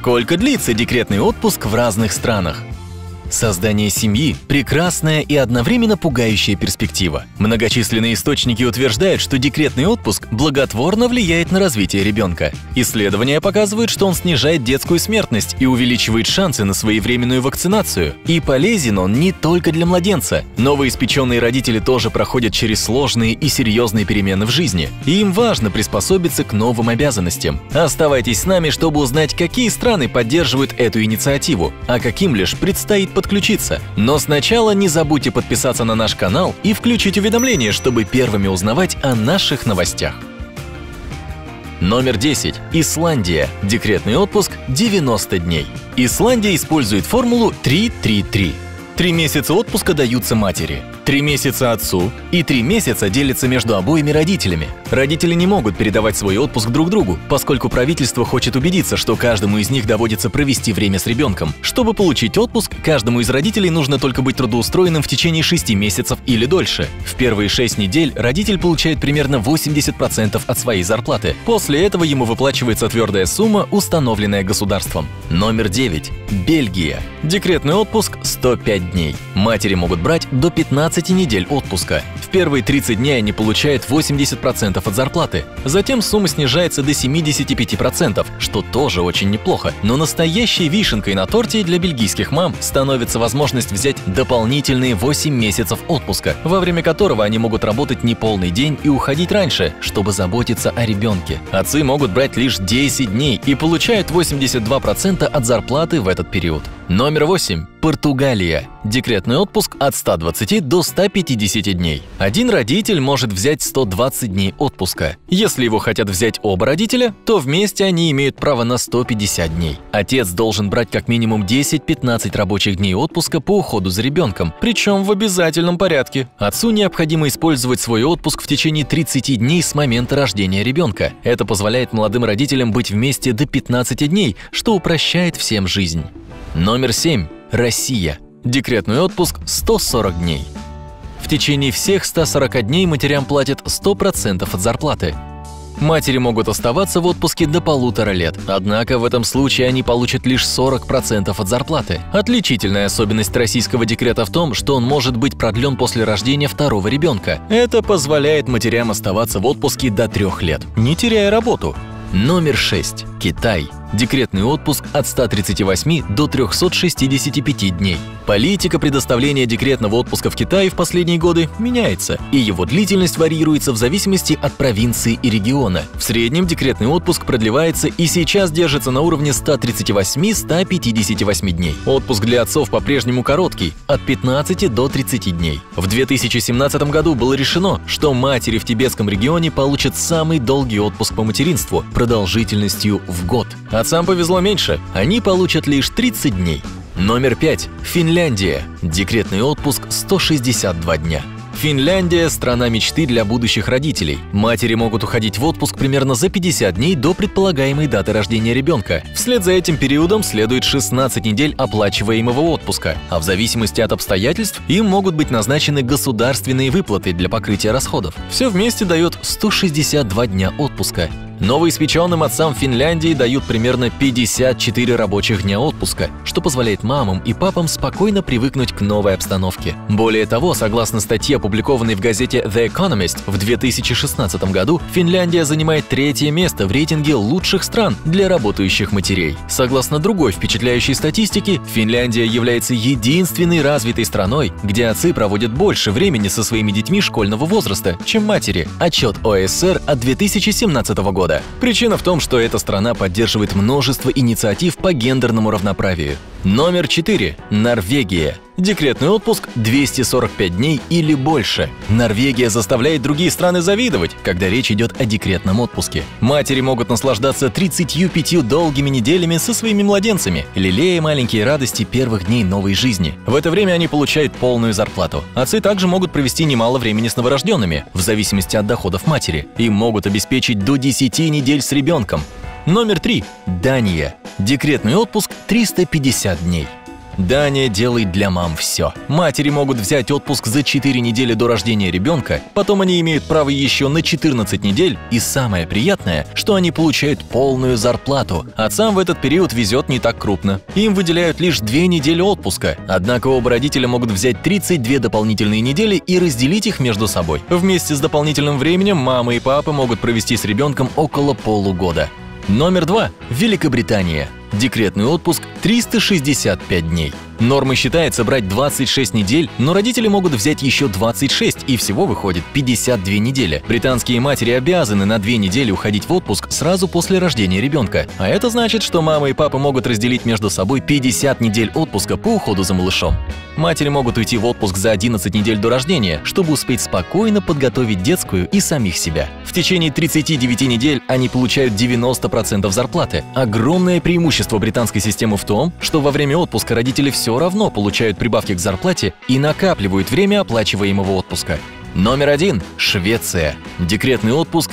Сколько длится декретный отпуск в разных странах? Создание семьи – прекрасная и одновременно пугающая перспектива. Многочисленные источники утверждают, что декретный отпуск благотворно влияет на развитие ребенка. Исследования показывают, что он снижает детскую смертность и увеличивает шансы на своевременную вакцинацию. И полезен он не только для младенца. Новоиспеченные родители тоже проходят через сложные и серьезные перемены в жизни. И им важно приспособиться к новым обязанностям. Оставайтесь с нами, чтобы узнать, какие страны поддерживают эту инициативу, а каким лишь предстоит подключиться. Но сначала не забудьте подписаться на наш канал и включить уведомления, чтобы первыми узнавать о наших новостях. Номер 10. Исландия. Декретный отпуск 90 дней. Исландия использует формулу 3-3-3. 3 месяца отпуска даются матери, 3 месяца отцу и 3 месяца делятся между обоими родителями. Родители не могут передавать свой отпуск друг другу, поскольку правительство хочет убедиться, что каждому из них доводится провести время с ребенком. Чтобы получить отпуск, каждому из родителей нужно только быть трудоустроенным в течение 6 месяцев или дольше. В первые 6 недель родитель получает примерно 80% от своей зарплаты. После этого ему выплачивается твердая сумма, установленная государством. Номер 9. Бельгия. Декретный отпуск 105 дней. Матери могут брать до 15 недель отпуска. В первые 30 дней они получают 80% от зарплаты. Затем сумма снижается до 75%, что тоже очень неплохо. Но настоящей вишенкой на торте для бельгийских мам становится возможность взять дополнительные 8 месяцев отпуска, во время которого они могут работать неполный день и уходить раньше, чтобы заботиться о ребенке. Отцы могут брать лишь 10 дней и получают 82% от зарплаты в этот период. Номер 8. Португалия. Декретный отпуск от 120 до 150 дней. Один родитель может взять 120 дней отпуска. Если его хотят взять оба родителя, то вместе они имеют право на 150 дней. Отец должен брать как минимум 10-15 рабочих дней отпуска по уходу за ребенком, причем в обязательном порядке. Отцу необходимо использовать свой отпуск в течение 30 дней с момента рождения ребенка. Это позволяет молодым родителям быть вместе до 15 дней, что упрощает всем жизнь. Номер 7. Россия. Декретный отпуск 140 дней. В течение всех 140 дней матерям платят 100% от зарплаты. Матери могут оставаться в отпуске до 1,5 лет, однако в этом случае они получат лишь 40% от зарплаты. Отличительная особенность российского декрета в том, что он может быть продлен после рождения второго ребенка. Это позволяет матерям оставаться в отпуске до 3 лет, не теряя работу. Номер 6. Китай. Декретный отпуск от 138 до 365 дней. Политика предоставления декретного отпуска в Китае в последние годы меняется, и его длительность варьируется в зависимости от провинции и региона. В среднем декретный отпуск продлевается и сейчас держится на уровне 138-158 дней. Отпуск для отцов по-прежнему короткий – от 15 до 30 дней. В 2017 году было решено, что матери в тибетском регионе получат самый долгий отпуск по материнству продолжительностью в год. Отцам повезло меньше, они получат лишь 30 дней. Номер 5. Финляндия. Декретный отпуск 162 дня. Финляндия – страна мечты для будущих родителей. Матери могут уходить в отпуск примерно за 50 дней до предполагаемой даты рождения ребенка. Вслед за этим периодом следует 16 недель оплачиваемого отпуска, а в зависимости от обстоятельств им могут быть назначены государственные выплаты для покрытия расходов. Все вместе дает 162 дня отпуска. Новоиспеченным отцам Финляндии дают примерно 54 рабочих дня отпуска, что позволяет мамам и папам спокойно привыкнуть к новой обстановке. Более того, согласно статье, опубликованной в газете The Economist, в 2016 году Финляндия занимает 3-е место в рейтинге лучших стран для работающих матерей. Согласно другой впечатляющей статистике, Финляндия является единственной развитой страной, где отцы проводят больше времени со своими детьми школьного возраста, чем матери. Отчет ОСР от 2017 года. Причина в том, что эта страна поддерживает множество инициатив по гендерному равноправию. Номер 4. Норвегия. Декретный отпуск 245 дней или больше. Норвегия заставляет другие страны завидовать, когда речь идет о декретном отпуске. Матери могут наслаждаться 35 долгими неделями со своими младенцами, лелея маленькие радости первых дней новой жизни. В это время они получают полную зарплату. Отцы также могут провести немало времени с новорожденными, в зависимости от доходов матери. Им могут обеспечить до 10 недель с ребенком. Номер 3. Дания. Декретный отпуск 350 дней. Дания делает для мам все. Матери могут взять отпуск за 4 недели до рождения ребенка, потом они имеют право еще на 14 недель, и самое приятное, что они получают полную зарплату. Отцам в этот период везет не так крупно. Им выделяют лишь 2 недели отпуска, однако оба родителя могут взять 32 дополнительные недели и разделить их между собой. Вместе с дополнительным временем мама и папа могут провести с ребенком около полугода. Номер 2. Великобритания. Декретный отпуск 365 дней. Нормой считается брать 26 недель, но родители могут взять еще 26, и всего выходит 52 недели. Британские матери обязаны на 2 недели уходить в отпуск сразу после рождения ребенка. А это значит, что мама и папа могут разделить между собой 50 недель отпуска по уходу за малышом. Матери могут уйти в отпуск за 11 недель до рождения, чтобы успеть спокойно подготовить детскую и самих себя. В течение 39 недель они получают 90% зарплаты. Огромное преимущество британской системы в том, что во время отпуска родители все равно получают прибавки к зарплате и накапливают время оплачиваемого отпуска. Номер 1. Швеция. Декретный отпуск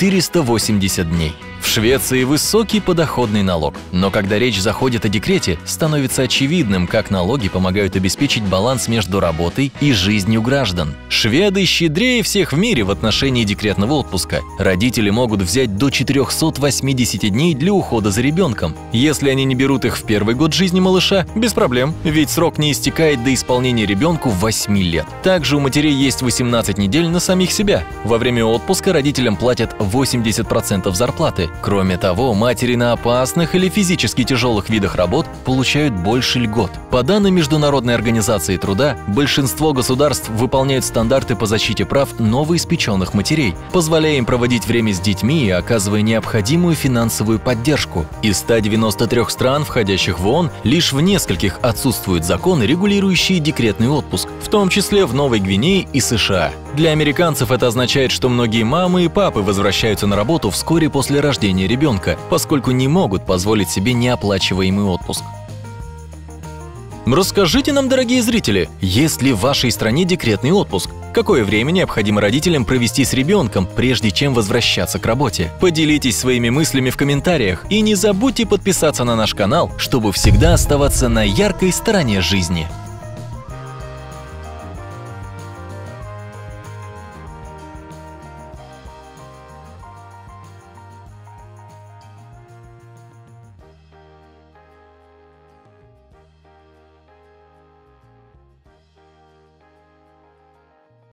480 дней. В Швеции высокий подоходный налог, но когда речь заходит о декрете, становится очевидным, как налоги помогают обеспечить баланс между работой и жизнью граждан. Шведы щедрее всех в мире в отношении декретного отпуска. Родители могут взять до 480 дней для ухода за ребенком. Если они не берут их в первый год жизни малыша, без проблем, ведь срок не истекает до исполнения ребенку 8 лет. Также у матерей есть 18 недель на самих себя. Во время отпуска родителям платят 80% зарплаты. Кроме того, матери на опасных или физически тяжелых видах работ получают больше льгот. По данным Международной организации труда, большинство государств выполняют стандарты по защите прав новоиспеченных матерей, позволяя им проводить время с детьми и оказывая необходимую финансовую поддержку. Из 193 стран, входящих в ООН, лишь в нескольких отсутствуют законы, регулирующие декретный отпуск, в том числе в Новой Гвинее и США. Для американцев это означает, что многие мамы и папы возвращаются на работу вскоре после рождения ребенка, поскольку не могут позволить себе неоплачиваемый отпуск. Расскажите нам, дорогие зрители, есть ли в вашей стране декретный отпуск? Какое время необходимо родителям провести с ребенком, прежде чем возвращаться к работе? Поделитесь своими мыслями в комментариях и не забудьте подписаться на наш канал, чтобы всегда оставаться на яркой стороне жизни.